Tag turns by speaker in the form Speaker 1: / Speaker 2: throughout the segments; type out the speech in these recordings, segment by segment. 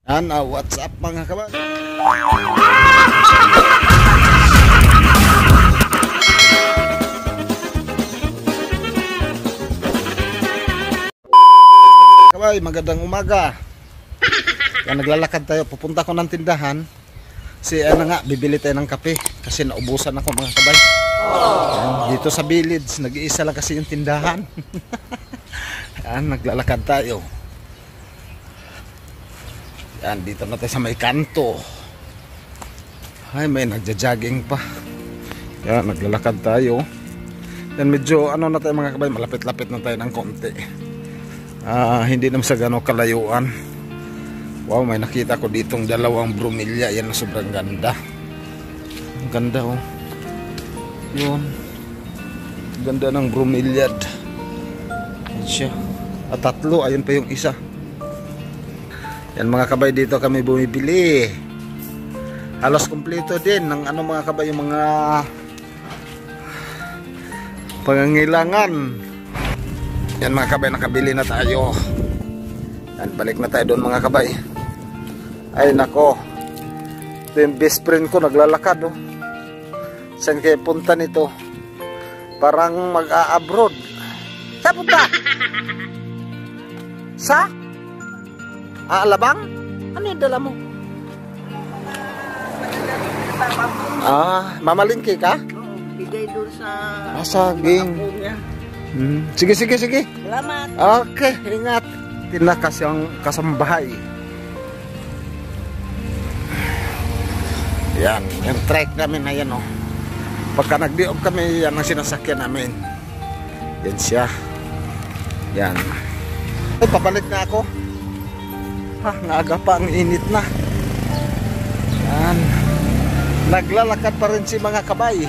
Speaker 1: What's up mga kabay? Kabay, magandang umaga. Yan, naglalakad tayo, pupunta ko ng tindahan. Bibili tayo ng kape kasi naubusan ako mga kabay. Yan, dito sa village, nag-iisa lang kasi yung tindahan. Yan, naglalakad tayo. Yan, dito na tayo sa may kanto. Ay, may nagja-jogging pa. Yan, naglalakad tayo. Yan, medyo na tayo mga kabay, malapit-lapit na tayo ng konti. Hindi naman sa gano'ng kalayuan. Wow, may nakita ko ditong dalawang bromilya. Yan, sobrang ganda. Ang ganda oh. Yun. Ganda ng bromilya. Yan siya. At tatlo, ayun pa yung isa. Yan mga kabay, dito kami bumibili. Halos kumpleto din ng mga kabay, yung mga pangangailangan. Yan mga kabay, nakabili na tayo. Yan, balik na tayo doon mga kabay. Ay nako, ito yung best friend ko, naglalakad oh. Saan kayo punta nito? Parang mag-a-abroad. Saan punta? Sa? Alabang? Ano yung dala mo? Mamalingki ka?
Speaker 2: Oo, bigay doon sa...
Speaker 1: saging. Sige.
Speaker 2: Salamat.
Speaker 1: Okay, ingat. Tinakas yung kasambahay. Yan, yung trike namin na yan oh. Pagka nagdiog kami, yan ang sinasakyan namin. Yan siya. Yan. Ay, papalit na ako. Nga pa, ang init na. Yan. Naglalakad pa rin si mga kabay.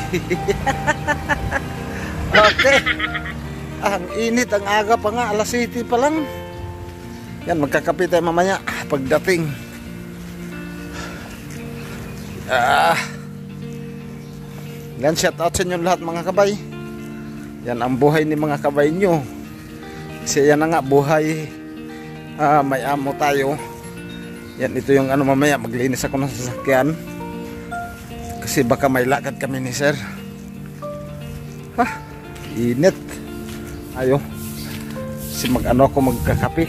Speaker 1: Okay. Ang init, ang aga pa nga, alas 7 pa lang. Yan, magkakape tayo mamaya pagdating. Yan, shout out sa inyo lahat mga kabay. Yan ang buhay ni mga kabay nyo. Kasi yan na nga, buhay. May amo tayo. Yan, ito yung mamaya, maglinis ako ng sasakyan. Kasi baka may lakad kami ni sir. Init. Ayo. Kasi ako magkakape.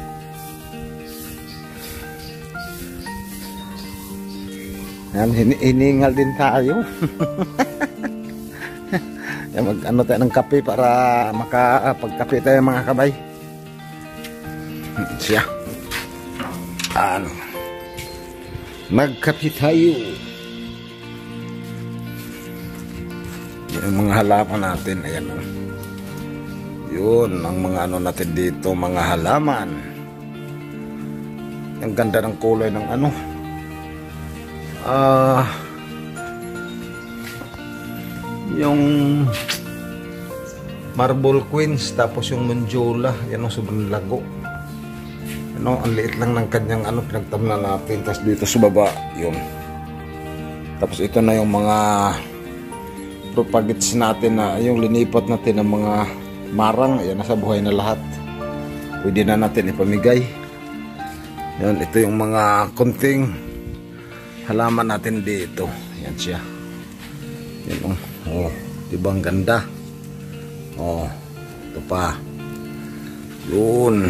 Speaker 1: Yan, hiningal din tayo. Yan, tayo ng kape para makapagkape tayo mga kabay. Siya. Magkape tayo. Yung mga halaman natin, ayan o. Yun, ang mga natin dito, mga halaman. Ang ganda ng kulay ng yung Marble Queens, tapos yung Monjola, yan o, sobrang lago. Ang liit lang ng kanyang pinagtamnan natin. Tapos dito sa baba, yun. Tapos ito na yung mga propagates natin na yung linipat natin ng mga marang. Ayan, nasa buhay na lahat. Pwede na natin ipamigay. Yan, ito yung mga kunting halaman natin dito. Yan siya. Yan oh. Diba ang ganda? Oh, ito pa. Yun.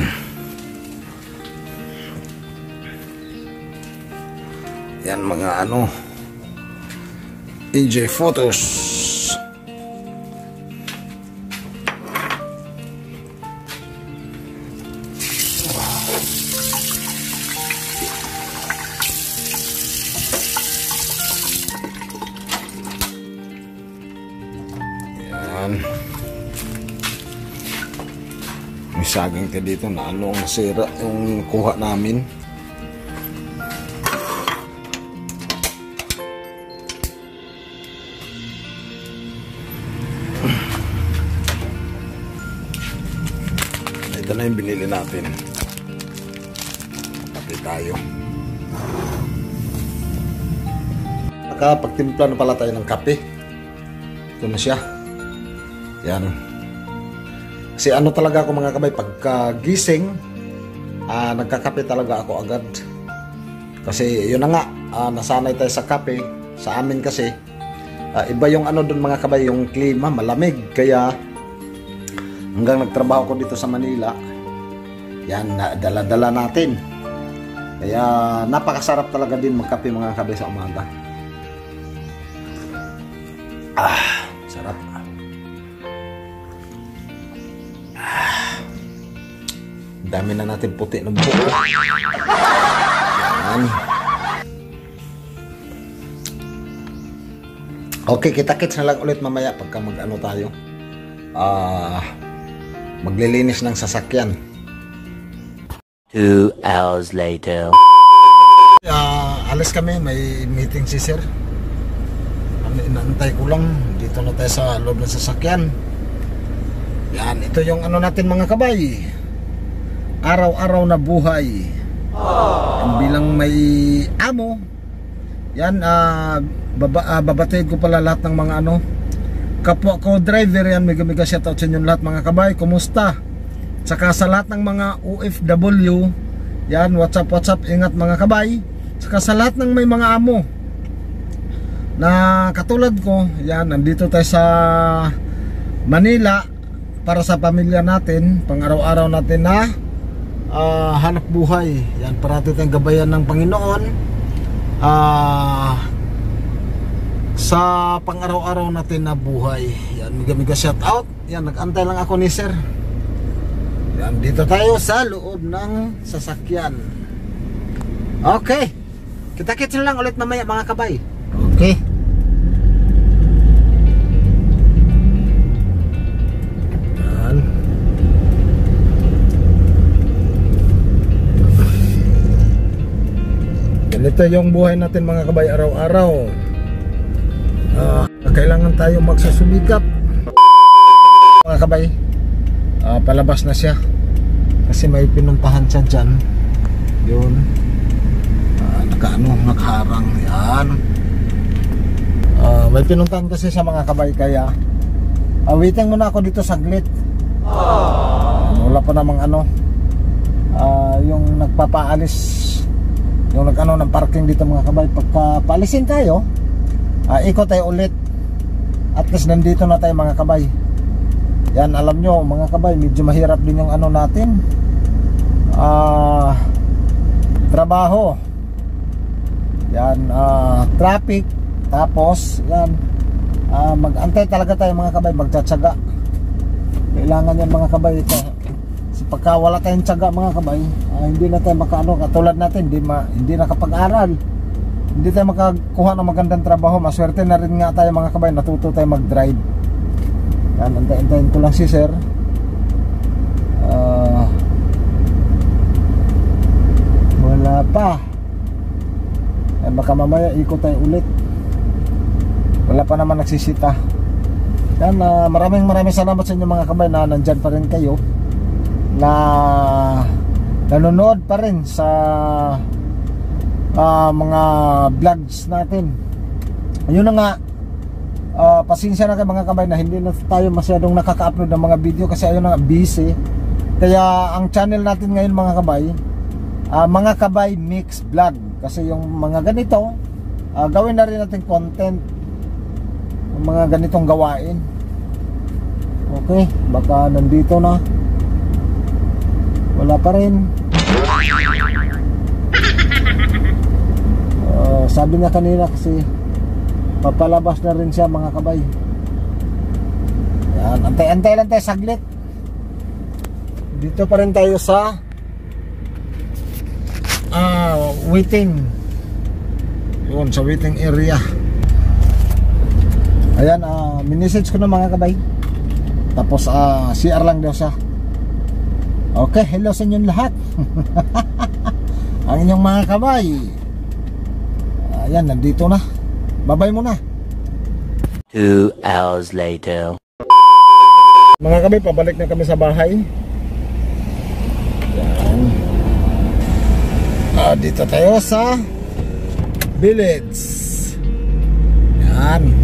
Speaker 1: Yan mga enjoy photos. Yan. May saging ka dito na nasira yung kuha namin. Ito na yung binili natin. Kape tayo. Pagtimpla na pala tayo ng kape. Ito na siya. Yan. Kasi talaga ako mga kabay, pagkagising, nagkakape talaga ako agad. Kasi yun na nga, nasanay tayo sa kape. Sa amin kasi iba yung ano doon mga kabay, yung klima malamig, kaya hanggang nagtrabaho ko dito sa Manila, yan, dala-dala natin. Kaya napakasarap talaga din magkape mga kabay sa umaga. Sarap. Dami na natin puti ng buo. Yan. Okay, kita-kits na lang ulit mamaya pagka mag-ano tayo. Maglilinis ng sasakyan.
Speaker 3: 2 hours later.
Speaker 1: Alis kami, may meeting si sir. Inaantay ko lang. Dito na tayo sa loob ng sasakyan. Yan, ito yung ano natin mga kabay. Araw-araw na buhay. Bilang may amo. Yan, babatid ko pala lahat ng mga ano, kapwa ko driver. Yan, mega shoutout sa inyo lahat mga kabay. Kumusta? Saka sa lahat ng mga OFW, yan, what's up, ingat mga kabay. Saka sa lahat ng may mga amo na katulad ko, yan, nandito tayo sa Manila para sa pamilya natin, pang araw-araw natin na hanap buhay. Yan, parati tayong gabayan ng Panginoon sa pang araw-araw natin na buhay. Yan, mega shout out. Yan, nag-antay lang ako ni sir. Yan, dito tayo sa loob ng sasakyan. Okay, kita-kits na lang ulit mamaya mga kabay. Okay. Yan. Ganito yung buhay natin mga kabay araw-araw. Kailangan tayo magsusumikap mga kabay. Palabas na siya kasi may pinuntahan siya dyan. Yun, nakaharang. Yan, may pinuntahan kasi sa mga kabay, kaya waiting muna ako dito saglit. Wala pa namang ano, yung nagpapaalis, yung nag-ano ng parking dito mga kabay. Pagka paalisin tayo, ikot tayo ulit. At least nandito na tayo mga kabay. Yan, alam nyo mga kabay, medyo mahirap din yung ano natin, trabaho. Yan, traffic. Tapos yan, mag-antay talaga tayo mga kabay, magtsatsaga. Kailangan yan mga kabay. Kasi pagka wala tayong tsaga mga kabay, hindi na tayo makaano. Katulad natin, hindi nakapag-aral, hindi tayo makakuha ng magandang trabaho. Maswerte na rin nga tayo mga kabay, natuto tayo mag-drive. Yan, antayin ko lang si sir. Wala pa. Baka mamaya ikot tayo ulit. Wala pa naman nagsisita. Yan, maraming salamat sa inyo mga kabay na nandyan pa rin kayo, na nanonood pa rin sa mga vlogs natin. Ayun na nga, pasensya na kayo mga kabay na hindi na tayo masyadong nakaka-upload ng mga video kasi ayun na, busy. Kaya ang channel natin ngayon mga kabay, mga kabay mix vlog. Kasi yung mga ganito, gawin na rin natin content, yung mga ganitong gawain. Okay, baka nandito na, wala pa rin. Sabi niya kanina kasi papalabas na rin siya mga kabay. Yan, antay lang tayo saglit. Dito pa rin tayo sa waiting. Yun, sa waiting area. Ayan, minisage ko na mga kabay. Tapos CR lang daw siya. Okay, hello sa inyong lahat. Ang inyong mga kabay. Ayan, nandito na. Babay muna.
Speaker 3: 2 hours later.
Speaker 1: Mga kabay, pabalik na kami sa bahay. Yan. Dito tayo sa village. Yan.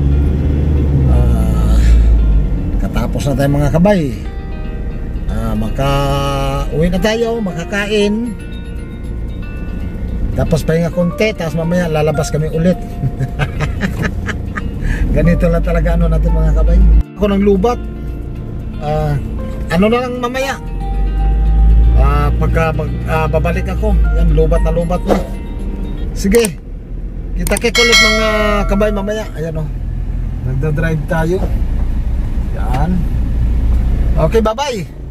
Speaker 1: Katapos na tayo mga kabay. Maka-uwi na tayo, makakain. Tapos pahinga konti, tapos mamaya lalabas kami ulit. Ganito lang talaga ano natin mga kabay. Ako ng lubat. Ano na lang mamaya. Pagka babalik ako, yan lubat na sige, kita-kit ulit mga kabay mamaya. Ayan o, nagdadrive tayo. Yan. Okay, bye bye.